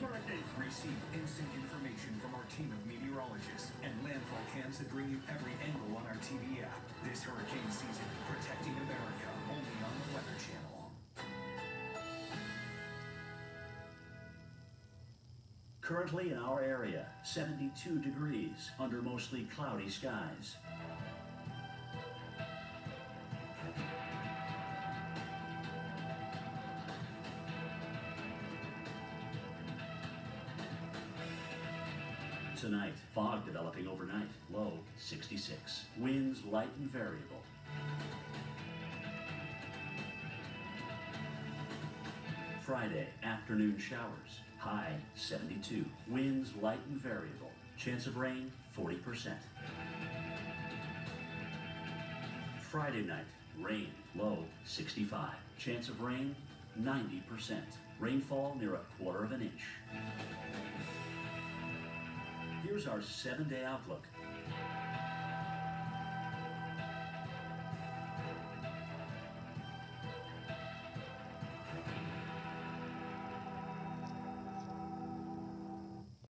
hurricane. Receive instant information from our team of meteorologists and landfall cams that bring you every angle on our TV app. This hurricane season, protecting America, only on the Weather Channel. Currently in our area, 72 degrees under mostly cloudy skies. Tonight, fog developing overnight, low 66. Winds light and variable. Friday, afternoon showers, high 72. Winds light and variable. Chance of rain 40%. Friday night, rain, low 65. Chance of rain 90%. Rainfall near 1/4 inch. Here's our 7-day outlook.